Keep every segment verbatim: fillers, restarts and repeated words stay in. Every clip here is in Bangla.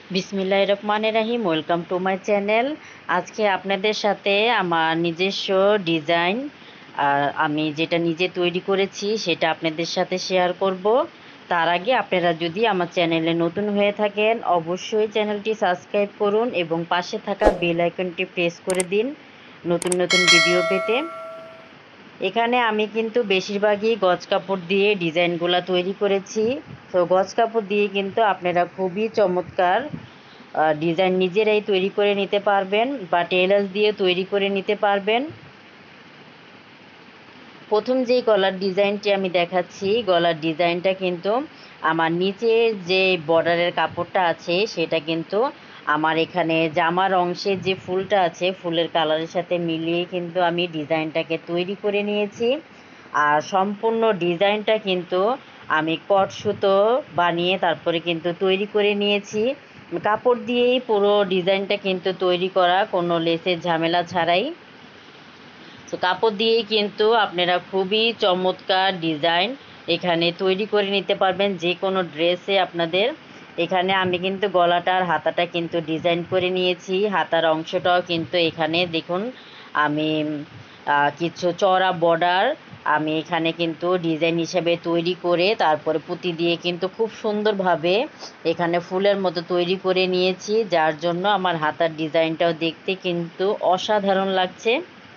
বিসমিল্লাহির রহমানির রহিম। Welcome to my channel. আজকে আপনাদের সাথে আমার নিজস্ব ডিজাইন আমি যেটা নিজে তৈরি করেছি সেটা আপনাদের সাথে শেয়ার করব। তার আগে আপনারা যদি আমার চ্যানেলে নতুন হয়ে থাকেন অবশ্যই চ্যানেলটি সাবস্ক্রাইব করুন এবং পাশে থাকা বেল আইকনটি প্রেস করে দিন নতুন নতুন ভিডিও পেতে। এখানে আমি কিন্তু বেশিরভাগই গজ কাপড় দিয়ে ডিজাইনগুলো তৈরি করেছি। তো গজ কাপড় দিয়ে কিন্তু আপনারা খুবই চমৎকার ডিজাইন নিজেরাই তৈরি করে নিতে পারবেন বা টেলার্স দিয়ে তৈরি করে নিতে পারবেন। প্রথম যেই গলার ডিজাইনটি আমি দেখাচ্ছি, গলার ডিজাইনটা কিন্তু আমার নিচের যে বর্ডারের কাপড়টা আছে সেটা কিন্তু আমার এখানে জামার অংশে যে ফুলটা আছে ফুলের কালারের সাথে মিলিয়ে কিন্তু আমি ডিজাইনটাকে তৈরি করে নিয়েছি। আর সম্পূর্ণ ডিজাইনটা কিন্তু আমি কট সুতো বানিয়ে তারপরে কিন্তু তৈরি করে নিয়েছি। কাপড় দিয়েই পুরো ডিজাইনটা কিন্তু তৈরি করা, কোনো লেসের ঝামেলা ছাড়াই। তো কাপড় দিয়েই কিন্তু আপনারা খুবই চমৎকার ডিজাইন এখানে তৈরি করে নিতে পারবেন যে কোনো ড্রেসে আপনাদের। এখানে আমি কিন্তু গলাটার হাতাটা কিন্তু ডিজাইন করে নিয়েছি। হাতার অংশটাও কিন্তু এখানে দেখুন আমি কিছু চড়া বর্ডার আমি এখানে কিন্তু ডিজাইন হিসেবে তৈরি করে তারপরে পুঁতি দিয়ে কিন্তু খুব সুন্দরভাবে এখানে ফুলের মতো তৈরি করে নিয়েছি, যার জন্য আমার হাতার ডিজাইনটাও দেখতে কিন্তু অসাধারণ লাগছে।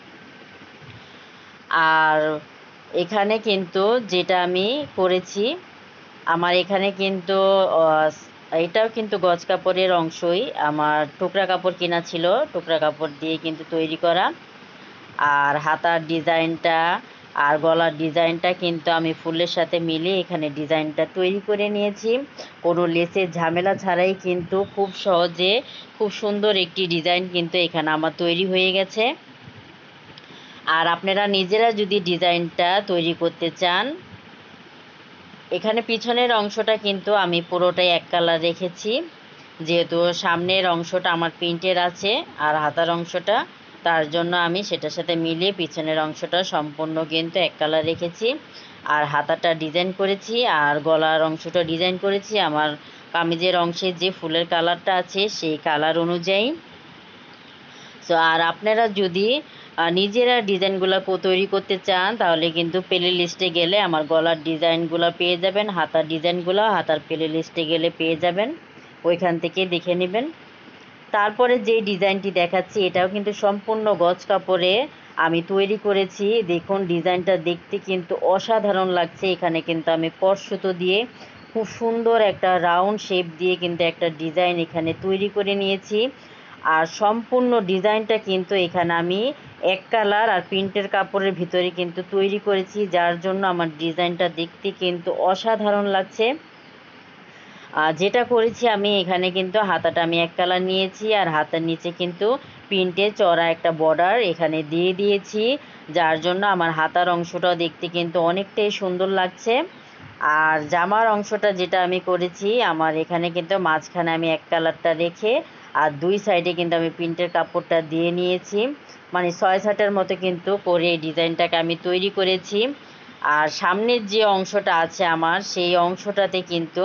আর এখানে কিন্তু যেটা আমি করেছি, আমার এখানে কিন্তু এটাও কিন্তু গজ কাপড়ের অংশই, আমার টুকরা কাপড় কেনা ছিল, টুকরা কাপড় দিয়ে কিন্তু তৈরি করা। আর হাতার ডিজাইনটা আর গলার ডিজাইনটা কিন্তু আমি ফুলের সাথে মিলিয়ে এখানে ডিজাইনটা তৈরি করে নিয়েছি। কোনো লেসের ঝামেলা ছাড়াই কিন্তু খুব সহজে খুব সুন্দর একটি ডিজাইন কিন্তু এখানে আমার তৈরি হয়ে গেছে। আর আপনারা নিজেরা যদি ডিজাইনটা তৈরি করতে চান, এখানে পিছনের অংশটা কিন্তু আমি পুরোটাই এক কালার রেখেছি, যেহেতু সামনের অংশটা আমার প্রিন্টের আছে আর হাতার অংশটা, তার জন্য আমি সেটার সাথে মিলিয়ে পিছনের অংশটা সম্পূর্ণ কিন্তু এক কালার রেখেছি। আর হাতাটা ডিজাইন করেছি আর গলার অংশটা ডিজাইন করেছি আমার কামিজের অংশে যে ফুলের কালারটা আছে সেই কালার অনুযায়ী। সো আর আপনারা যদি নিজেরা ডিজাইনগুলো তৈরি করতে চান তাহলে কিন্তু প্লে লিস্টে গেলে আমার গলার ডিজাইনগুলো পেয়ে যাবেন, হাতার ডিজাইনগুলো হাতার প্লে লিস্টে গেলে পেয়ে যাবেন, ওইখান থেকে দেখে নেবেন। তারপরে যে ডিজাইনটি দেখাচ্ছি এটাও কিন্তু সম্পূর্ণ গজ কাপড়ে আমি তৈরি করেছি। দেখুন ডিজাইনটা দেখতে কিন্তু অসাধারণ লাগছে। এখানে কিন্তু আমি কট সুতো দিয়ে খুব সুন্দর একটা রাউন্ড শেপ দিয়ে কিন্তু একটা ডিজাইন এখানে তৈরি করে নিয়েছি। আর সম্পূর্ণ ডিজাইনটা কিন্তু এখানে আমি এক কালার আর প্রিন্টের কাপড়ের ভিতরে কিন্তু তৈরি করেছি, যার জন্য আমার ডিজাইনটা দেখতে কিন্তু অসাধারণ লাগছে। যেটা করেছি আমি এখানে কিন্তু হাতাটা আমি এক কালার নিয়েছি আর হাতার নিচে কিন্তু প্রিন্টে চড়া একটা বর্ডার এখানে দিয়ে দিয়েছি, যার জন্য আমার হাতার অংশটাও দেখতে কিন্তু অনেকটাই সুন্দর লাগছে। আর জামার অংশটা যেটা আমি করেছি, আমার এখানে কিন্তু মাঝখানে আমি এক কালারটা রেখে আর দুই সাইডে কিন্তু আমি প্রিন্টের কাপড়টা দিয়ে নিয়েছি, মানে ছয় সাটের মতো কিন্তু করে এই ডিজাইনটাকে আমি তৈরি করেছি। আর সামনের যে অংশটা আছে আমার সেই অংশটাতে কিন্তু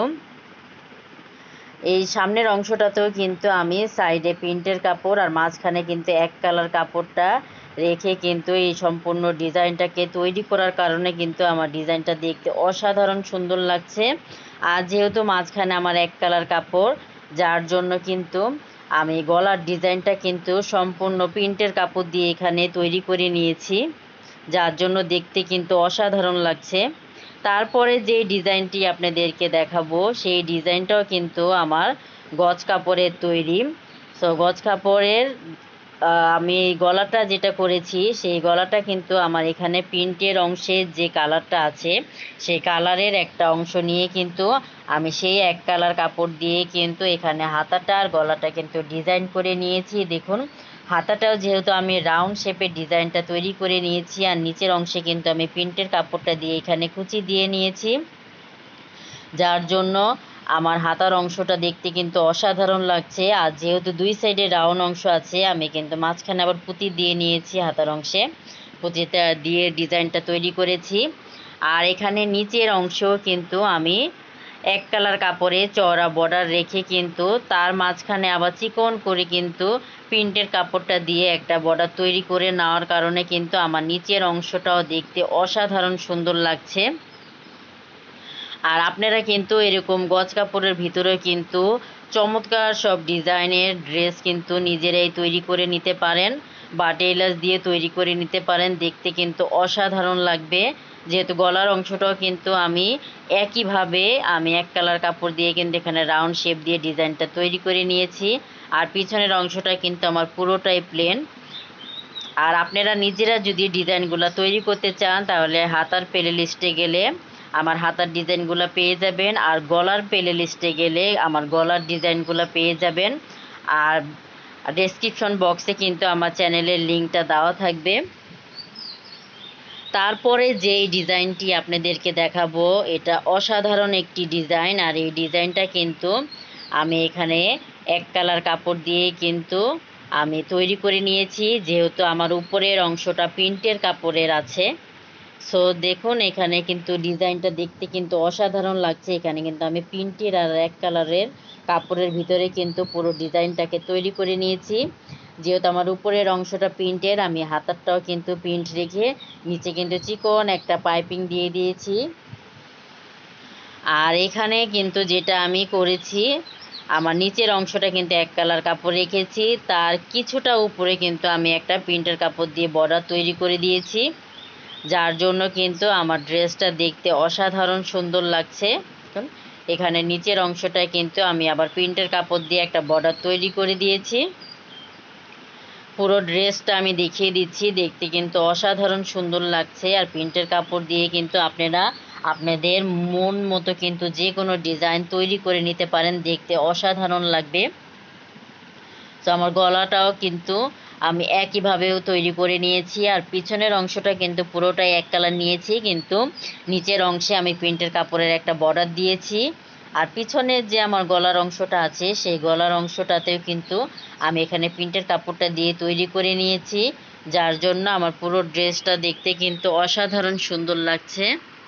এই সামনের অংশটাতেও কিন্তু আমি সাইডে প্রিন্টের কাপড় আর মাঝখানে কিন্তু এক কালার কাপড়টা রেখে কিন্তু এই সম্পূর্ণ ডিজাইনটাকে তৈরি করার কারণে কিন্তু আমার ডিজাইনটা দেখতে অসাধারণ সুন্দর লাগছে। আর যেহেতু মাঝখানে আমার এক কালার কাপড়, যার জন্য কিন্তু আমি গলার ডিজাইনটা কিন্তু সম্পূর্ণ প্রিন্টের কাপড় দিয়ে এখানে তৈরি করে নিয়েছি, যার জন্য দেখতে কিন্তু অসাধারণ লাগছে। তারপরে যে ডিজাইনটি আপনাদেরকে দেখাবো সেই ডিজাইনটাও কিন্তু আমার গজ কাপড়ের তৈরি। সো গজ কাপড়ের আমি গলাটা যেটা করেছি সেই গলাটা কিন্তু আমার এখানে প্রিন্টের অংশে যে কালারটা আছে সেই কালারের একটা অংশ নিয়ে কিন্তু আমি সেই এক কালার কাপড় দিয়ে কিন্তু এখানে হাতাটা আর গলাটা কিন্তু ডিজাইন করে নিয়েছি। দেখুন হাতাটাও যেহেতু আমি রাউন্ড শেপের ডিজাইনটা তৈরি করে নিয়েছি আর নিচের অংশে কিন্তু আমি প্রিন্টের কাপড়টা দিয়ে এখানে কুচি দিয়ে নিয়েছি, যার জন্য আমার হাতার অংশটা দেখতে কিন্তু অসাধারণ লাগছে। আর যেহেতু দুই সাইডে রাউন্ড অংশ আছে আমি কিন্তু মাঝখানে আবার পুঁতি দিয়ে নিয়েছি, হাতার অংশে পুঁতিটা দিয়ে ডিজাইনটা তৈরি করেছি। আর এখানে নিচের অংশেও কিন্তু আমি এক কালার কাপড়ে চওড়া বর্ডার রেখে কিন্তু তার মাঝখানে আবার চিকন করে কিন্তু প্রিন্টের কাপড়টা দিয়ে একটা বর্ডার তৈরি করে নেওয়ার কারণে কিন্তু আমার নিচের অংশটাও দেখতে অসাধারণ সুন্দর লাগছে। আর আপনারা কিন্তু এরকম গজ কাপড়ের ভিতরে কিন্তু চমৎকার সব ডিজাইনের ড্রেস কিন্তু নিজেরাই তৈরি করে নিতে পারেন বা টেইলার্স দিয়ে তৈরি করে নিতে পারেন, দেখতে কিন্তু অসাধারণ লাগবে। যেহেতু গলার অংশটাও কিন্তু আমি একইভাবে আমি এক কালার কাপড় দিয়ে কিন্তু এখানে রাউন্ড শেপ দিয়ে ডিজাইনটা তৈরি করে নিয়েছি। আর পিছনের অংশটা কিন্তু আমার পুরোটাই প্লেন। আর আপনারা নিজেরা যদি ডিজাইনগুলো তৈরি করতে চান তাহলে হাতার প্লে লিস্টে গেলে আমার হাতার ডিজাইনগুলো পেয়ে যাবেন, আর গলার প্লে লিস্টে গেলে আমার গলার ডিজাইনগুলো পেয়ে যাবেন। আর ডেসক্রিপশন বক্সে কিন্তু আমার চ্যানেলের লিঙ্কটা দেওয়া থাকবে। তারপরে যেই ডিজাইনটি আপনাদেরকে দেখাবো এটা অসাধারণ একটি ডিজাইন। আর এই ডিজাইনটা কিন্তু আমি এখানে এক কালার কাপড় দিয়ে কিন্তু আমি তৈরি করে নিয়েছি, যেহেতু আমার উপরের অংশটা প্রিন্টের কাপড়ের আছে। সো দেখুন এখানে কিন্তু ডিজাইনটা দেখতে কিন্তু অসাধারণ লাগছে। এখানে কিন্তু আমি প্রিন্টের আর এক কালারের কাপড়ের ভিতরে কিন্তু পুরো ডিজাইনটাকে তৈরি করে নিয়েছি। যেহেতু আমার উপরের অংশটা প্রিন্টের, আমি হাতারটাও কিন্তু প্রিন্ট রেখে নিচে কিন্তু চিকন একটা পাইপিং দিয়ে দিয়েছি। আর এখানে কিন্তু যেটা আমি করেছি, আমার নিচের অংশটা কিন্তু এক কালার কাপড় রেখেছি, তার কিছুটা উপরে কিন্তু আমি একটা প্রিন্টের কাপড় দিয়ে বর্ডার তৈরি করে দিয়েছি, যার জন্য কিন্তু আমার ড্রেসটা দেখতে অসাধারণ সুন্দর লাগছে। এখানে নিচের অংশটায় কিন্তু আমি আবার প্রিন্টের কাপড় দিয়ে একটা বর্ডার তৈরি করে দিয়েছি। পুরো ড্রেসটা আমি দেখিয়ে দিচ্ছি, দেখতে কিন্তু অসাধারণ সুন্দর লাগছে। আর প্রিন্টের কাপড় দিয়ে কিন্তু আপনারা আপনাদের মন মতো কিন্তু যে কোনো ডিজাইন তৈরি করে নিতে পারেন, দেখতে অসাধারণ লাগবে। তো আমার গলাটাও কিন্তু আমি একইভাবেও তৈরি করে নিয়েছি। আর পিছনের অংশটা কিন্তু পুরোটাই এক কালার নিয়েছি, কিন্তু নিচের অংশে আমি প্রিন্টের কাপড়ের একটা বর্ডার দিয়েছি। আর পিছনের যে আমার গলার অংশটা আছে সেই গলার অংশটাতেও কিন্তু আমি এখানে প্রিন্টের কাপড়টা দিয়ে তৈরি করে নিয়েছি, যার জন্য আমার পুরো ড্রেসটা দেখতে কিন্তু অসাধারণ সুন্দর লাগছে।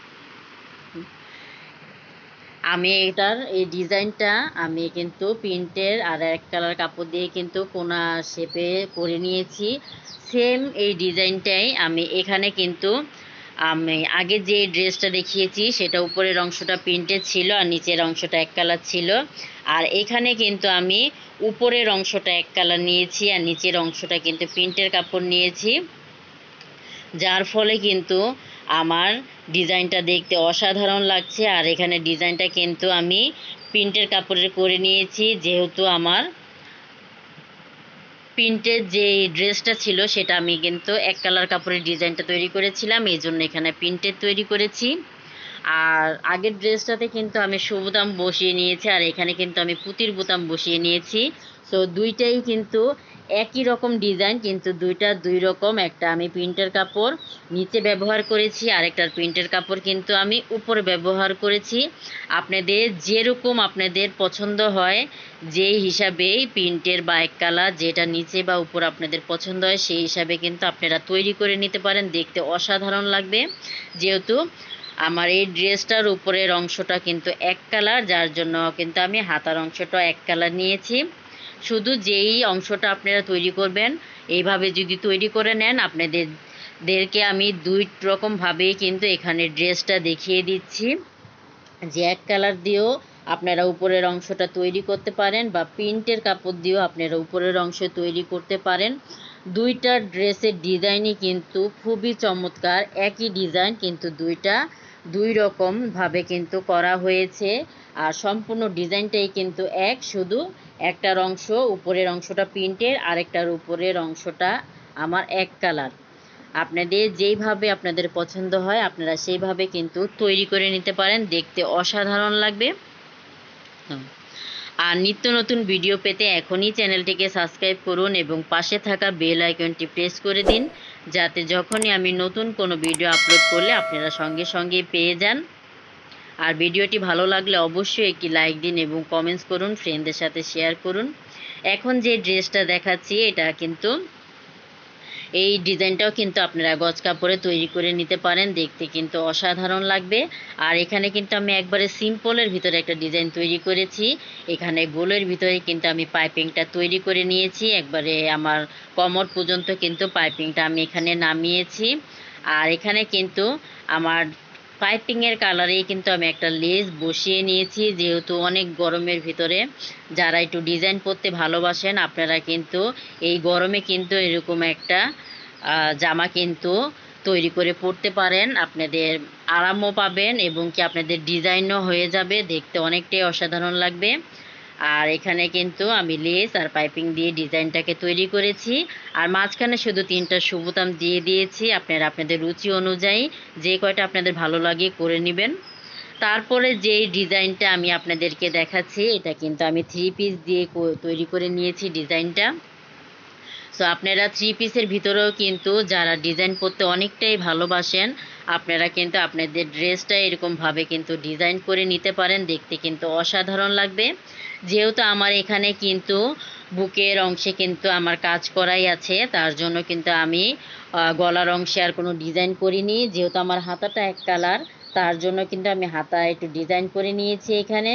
আমি এটার এই ডিজাইনটা আমি কিন্তু প্রিন্টের আর এক কালার কাপড় দিয়ে কিন্তু কোনা শেপে করে নিয়েছি। সেম এই ডিজাইনটাই আমি এখানে কিন্তু আমি আগে যে ড্রেসটা দেখিয়েছি সেটা উপরের অংশটা প্রিন্টের ছিল আর নিচের অংশটা এক কালার ছিল। আর এখানে কিন্তু আমি উপরের অংশটা এক কালার নিয়েছি আর নিচের অংশটা কিন্তু প্রিন্টের কাপড় নিয়েছি, যার ফলে কিন্তু আমার ডিজাইনটা দেখতে অসাধারণ লাগছে। আর এখানে ডিজাইনটা কিন্তু আমি প্রিন্টের কাপড়ের করে নিয়েছি, যেহেতু আমার প্রিন্টের যে ড্রেসটা ছিল সেটা আমি কিন্তু এক কালার কাপড়ের ডিজাইনটা তৈরি করেছিলাম, এই জন্য এখানে প্রিন্টের তৈরি করেছি। আর আগের ড্রেসটাতে কিন্তু আমি বোতাম বসিয়ে নিয়েছি আর এখানে কিন্তু আমি পুঁতির বোতাম বসিয়ে নিয়েছি। সো দুইটাই কিন্তু একই রকম ডিজাইন, কিন্তু দুইটা দুই রকম। একটা আমি প্রিন্টের কাপড় নিচে ব্যবহার করেছি, আরেকটার প্রিন্টের কাপড় কিন্তু আমি উপরে ব্যবহার করেছি। আপনাদের যেরকম আপনাদের পছন্দ হয় যেই হিসাবেই প্রিন্টের বা এক কালার যেটা নিচে বা উপর আপনাদের পছন্দ হয় সেই হিসাবে কিন্তু আপনারা তৈরি করে নিতে পারেন, দেখতে অসাধারণ লাগবে। যেহেতু আমার এই ড্রেসটার উপরের অংশটা কিন্তু এক কালার, যার জন্য কিন্তু আমি হাতার অংশটা এক কালার নিয়েছি। শুধু যেই অংশটা আপনারা তৈরি করবেন এইভাবে যদি তৈরি করে নেন, আপনাদেরকে আমি দুই রকমভাবেই কিন্তু এখানে ড্রেসটা দেখিয়ে দিচ্ছি, যে এক কালার দিয়েও আপনারা উপরের অংশটা তৈরি করতে পারেন বা প্রিন্টের কাপড় দিয়েও আপনারা উপরের অংশ তৈরি করতে পারেন। দুইটা ড্রেসের ডিজাইনই কিন্তু খুবই চমৎকার, একই ডিজাইন কিন্তু দুইটা দুই রকমভাবে কিন্তু করা হয়েছে। আর সম্পূর্ণ ডিজাইনটাই কিন্তু এক, শুধু একটার অংশ উপরের অংশটা প্রিন্টের, আরেকটার উপরের অংশটা আমার এক কালার। আপনাদের যেইভাবে আপনাদের পছন্দ হয় আপনারা সেইভাবে কিন্তু তৈরি করে নিতে পারেন, দেখতে অসাধারণ লাগবে। আর নিত্য নতুন ভিডিও পেতে এখনই চ্যানেলটিকে সাবস্ক্রাইব করুন এবং পাশে থাকা বেল আইকনটি প্রেস করে দিন, যাতে যখনই আমি নতুন কোনো ভিডিও আপলোড করলে আপনারা সঙ্গে সঙ্গে পেয়ে যান। আর ভিডিওটি ভালো লাগলে অবশ্যই একটি লাইক দিন এবং কমেন্টস করুন, ফ্রেন্ডদের সাথে শেয়ার করুন। এখন যে ড্রেসটা দেখাচ্ছি এটা কিন্তু এই ডিজাইনটাও কিন্তু আপনারা গজ কাপড়ে তৈরি করে নিতে পারেন, দেখতে কিন্তু অসাধারণ লাগবে। আর এখানে কিন্তু আমি একবারে সিম্পলের ভিতরে একটা ডিজাইন তৈরি করেছি। এখানে গোলের ভিতরে কিন্তু আমি পাইপিংটা তৈরি করে নিয়েছি, একবারে আমার কোমর পর্যন্ত কিন্তু পাইপিংটা আমি এখানে নামিয়েছি। আর এখানে কিন্তু আমার পাইপিংয়ের কালারেই কিন্তু আমি একটা লেস বসিয়ে নিয়েছি, যেহেতু অনেক গরমের ভিতরে যারা একটু ডিজাইন করতে ভালোবাসেন আপনারা কিন্তু এই গরমে কিন্তু এরকম একটা জামা কিন্তু তৈরি করে পরতে পারেন, আপনাদের আরামও পাবেন এবং কি আপনাদের ডিজাইনও হয়ে যাবে, দেখতে অনেকটাই অসাধারণ লাগবে। আর এখানে কিন্তু আমি লেস আর পাইপিং দিয়ে ডিজাইনটাকে তৈরি করেছি। আর মাঝখানে শুধু তিনটা সুবোতাম দিয়ে দিয়েছি, আপনারা আপনাদের রুচি অনুযায়ী যে কয়টা আপনাদের ভালো লাগে করে নেবেন। তারপরে যে ডিজাইনটা আমি আপনাদেরকে দেখাচ্ছি এটা কিন্তু আমি থ্রি পিস দিয়ে তৈরি করে নিয়েছি ডিজাইনটা। সো আপনারা থ্রি পিসের ভিতরেও কিন্তু যারা ডিজাইন করতে অনেকটাই ভালোবাসেন আপনারা কিন্তু আপনাদের ড্রেসটা এরকমভাবে কিন্তু ডিজাইন করে নিতে পারেন, দেখতে কিন্তু অসাধারণ লাগবে। যেহেতু আমার এখানে কিন্তু বুকের অংশে কিন্তু আমার কাজ করাই আছে, তার জন্য কিন্তু আমি গলার অংশে আর কোনো ডিজাইন করিনি। যেহেতু আমার হাতাটা এক কালার, তার জন্য কিন্তু আমি হাতা একটু ডিজাইন করে নিয়েছি এখানে।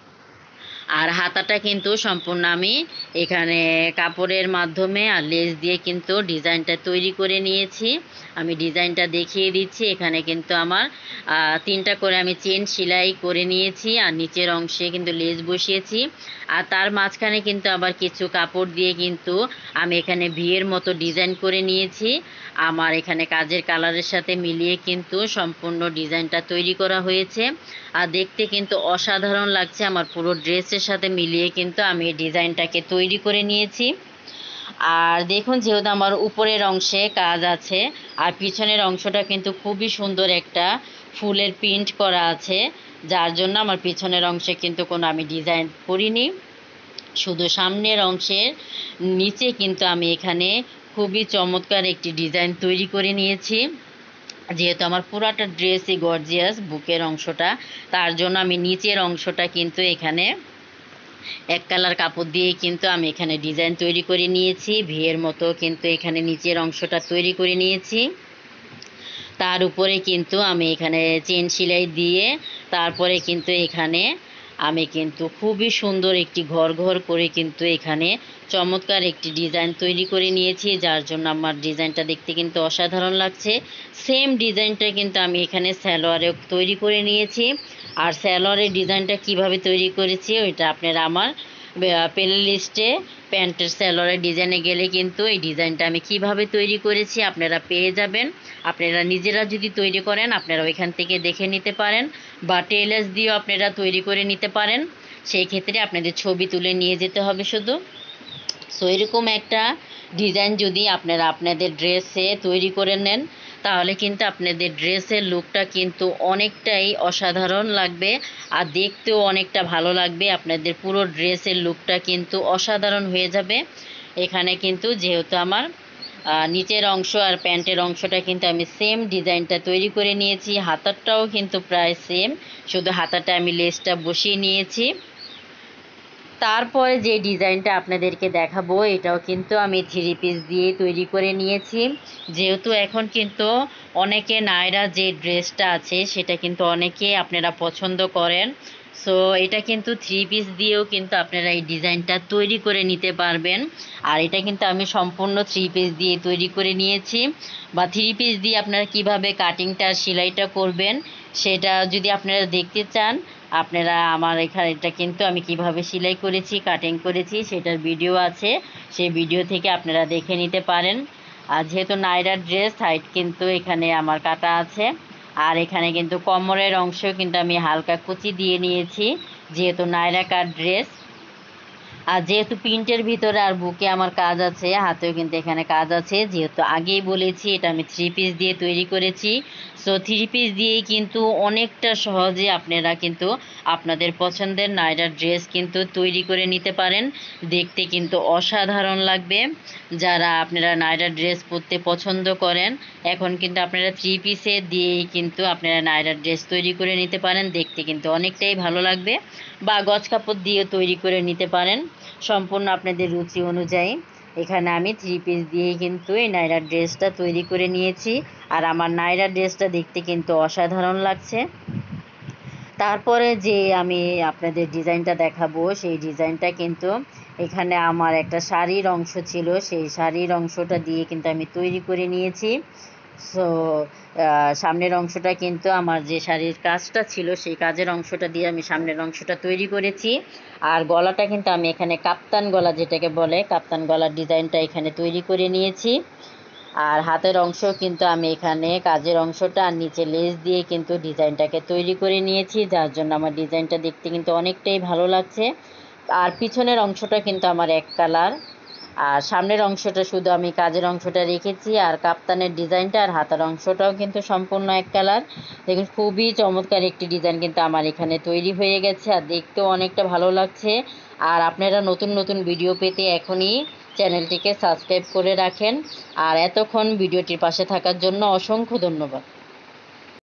আর হাতাটা কিন্তু সম্পূর্ণ আমি এখানে কাপড়ের মাধ্যমে আর লেস দিয়ে কিন্তু ডিজাইনটা তৈরি করে নিয়েছি। আমি ডিজাইনটা দেখিয়ে দিচ্ছি। এখানে কিন্তু আমার তিনটা করে আমি চেন সেলাই করে নিয়েছি আর নিচের অংশে কিন্তু লেস বসিয়েছি। আর তার মাঝখানে কিন্তু আবার কিছু কাপড় দিয়ে কিন্তু আমি এখানে ভিয়ের মতো ডিজাইন করে নিয়েছি। আমার এখানে কাজের কালারের সাথে মিলিয়ে কিন্তু সম্পূর্ণ ডিজাইনটা তৈরি করা হয়েছে। আর দেখতে কিন্তু অসাধারণ লাগছে, আমার পুরো ড্রেসের সাথে মিলিয়ে কিন্তু আমি এই ডিজাইনটাকে তৈরি করে নিয়েছি। আর দেখুন যেহেতু আমার উপরের অংশে কাজ আছে আর পিছনের অংশটা কিন্তু খুবই সুন্দর একটা ফুলের প্রিন্ট করা আছে, যার জন্য আমার পিছনের অংশে কিন্তু কোনো আমি ডিজাইন করিনি, শুধু সামনের অংশের নিচে কিন্তু আমি এখানে খুবই চমৎকার একটি ডিজাইন তৈরি করে নিয়েছি। যেহেতু আমার পুরাটা ড্রেসই গর্জিয়াস বুকের অংশটা, তার জন্য আমি নিচের অংশটা কিন্তু এখানে এক কালার কাপড় দিয়ে কিন্তু আমি এখানে ডিজাইন তৈরি করে নিয়েছি, ভিয়ের মতো কিন্তু এখানে নিচের অংশটা তৈরি করে নিয়েছি। তার উপরে কিন্তু আমি এখানে চেন সেলাই দিয়ে তারপরে কিন্তু এখানে আমি কিন্তু খুবই সুন্দর একটি ঘর ঘর করে কিন্তু এখানে চমৎকার একটি ডিজাইন তৈরি করে নিয়েছি, যার জন্য আমার ডিজাইনটা দেখতে কিন্তু অসাধারণ লাগছে। সেম ডিজাইনটা কিন্তু আমি এখানে সালোয়ারে তৈরি করে নিয়েছি। আর সালোয়ারের ডিজাইনটা কিভাবে তৈরি করেছি ওইটা আপনারা আমার প্লে লিস্টে প্যান্টের সালোয়ারের ডিজাইনে গেলে কিন্তু এই ডিজাইনটা আমি কিভাবে তৈরি করেছি আপনারা পেয়ে যাবেন। আপনারা নিজেরা যদি তৈরি করেন আপনারা ওইখান থেকে দেখে নিতে পারেন, বা টেলার্স দিয়েও আপনারা তৈরি করে নিতে পারেন। সেই ক্ষেত্রে আপনাদের ছবি তুলে নিয়ে যেতে হবে শুধু। সো এরকম একটা ডিজাইন যদি আপনারা আপনাদের ড্রেসে তৈরি করে নেন তাহলে কিন্তু আপনাদের ড্রেসের লুকটা কিন্তু অনেকটাই অসাধারণ লাগবে আর দেখতেও অনেকটা ভালো লাগবে, আপনাদের পুরো ড্রেসের লুকটা কিন্তু অসাধারণ হয়ে যাবে। এখানে কিন্তু যেহেতু আমার নিচের অংশ আর প্যান্টের অংশটা কিন্তু আমি সেম ডিজাইনটা তৈরি করে নিয়েছি, হাতারটাও কিন্তু প্রায় সেম, শুধু হাতাটা আমি লেসটা বসিয়ে নিয়েছি। তারপরে যে ডিজাইনটা আপনাদেরকে দেখাবো এটাও কিন্তু আমি থ্রি পিস দিয়ে তৈরি করে নিয়েছি। যেহেতু এখন কিন্তু অনেকে নায়রা যে ড্রেসটা আছে সেটা কিন্তু অনেকে আপনারা পছন্দ করেন, সো এটা কিন্তু থ্রি পিস দিয়েও কিন্তু আপনারা এই ডিজাইনটা তৈরি করে নিতে পারবেন। আর এটা কিন্তু আমি সম্পূর্ণ থ্রি পিস দিয়ে তৈরি করে নিয়েছি, বা থ্রি পিস দিয়ে আপনারা কিভাবে কাটিংটা সেলাইটা করবেন সেটা যদি আপনারা দেখতে চান আপনারা আমার এখানে এটা কিন্তু আমি কিভাবে সেলাই করেছি কাটিং করেছি সেটার ভিডিও আছে, সেই ভিডিও থেকে আপনারা দেখে নিতে পারেন। আর যেহেতু নায়রা ড্রেস হাইট কিন্তু এখানে আমার কাটা আছে, আর এখানে কিন্তু কোমরের অংশ কিন্তু আমি হালকা কুচি দিয়ে নিয়েছি যেহেতু নায়রা কাট ড্রেস। আর যেহেতু প্রিন্টের ভিতরে আর বুকে আমার কাজ আছে, হাতেও কিন্তু এখানে কাজ আছে, যেহেতু আগেই বলেছি এটা আমি থ্রি পিস দিয়ে তৈরি করেছি। সো থ্রি পিস দিয়েই কিন্তু অনেকটা সহজে আপনারা কিন্তু আপনাদের পছন্দের নায়রা ড্রেস কিন্তু তৈরি করে নিতে পারেন, দেখতে কিন্তু অসাধারণ লাগবে। যারা আপনারা নায়রা ড্রেস পরতে পছন্দ করেন এখন কিন্তু আপনারা থ্রি পিসে দিয়েই কিন্তু আপনারা নায়রা ড্রেস তৈরি করে নিতে পারেন, দেখতে কিন্তু অনেকটাই ভালো লাগবে। বা গজ কাপড় দিয়ে তৈরি করে নিতে পারেন সম্পূর্ণ আপনাদের রুচি অনুযায়ী। এখানে আমি থ্রি পিস দিয়েই কিন্তু এই নায়রা ড্রেসটা তৈরি করে নিয়েছি। আর আমার নায়রা ড্রেসটা দেখতে কিন্তু অসাধারণ লাগছে। তারপরে যে আমি আপনাদের ডিজাইনটা দেখাবো, সেই ডিজাইনটা কিন্তু এখানে আমার একটা শাড়ির অংশ ছিল, সেই শাড়ির অংশটা দিয়ে কিন্তু আমি তৈরি করে নিয়েছি। সো সামনের অংশটা কিন্তু আমার যে শাড়ির কাজটা ছিল সেই কাজের অংশটা দিয়ে আমি সামনের অংশটা তৈরি করেছি। আর গলাটা কিন্তু আমি এখানে কাপ্তান গলা যেটাকে বলে, কাপ্তান গলার ডিজাইনটা এখানে তৈরি করে নিয়েছি। আর হাতের অংশ কিন্তু আমি এখানে কাজের অংশটা আর নিচে লেস দিয়ে কিন্তু ডিজাইনটাকে তৈরি করে নিয়েছি, যার জন্য আমার ডিজাইনটা দেখতে কিন্তু অনেকটাই ভালো লাগছে। আর পিছনের অংশটা কিন্তু আমার এক কালার, আর সামনের অংশটা শুধু আমি কাজের অংশটা রেখেছি। আর কাপ্তানের ডিজাইনটা আর হাতার অংশটাও কিন্তু সম্পূর্ণ এক কালার। দেখুন খুবই চমৎকার একটি ডিজাইন কিন্তু আমার এখানে তৈরি হয়ে গেছে, আর দেখতেও অনেকটা ভালো লাগছে। আর আপনারা নতুন নতুন ভিডিও পেতে এখনই চ্যানেলটিকে সাবস্ক্রাইব করে রাখেন। আর এতক্ষণ ভিডিওটির পাশে থাকার জন্য অসংখ্য ধন্যবাদ।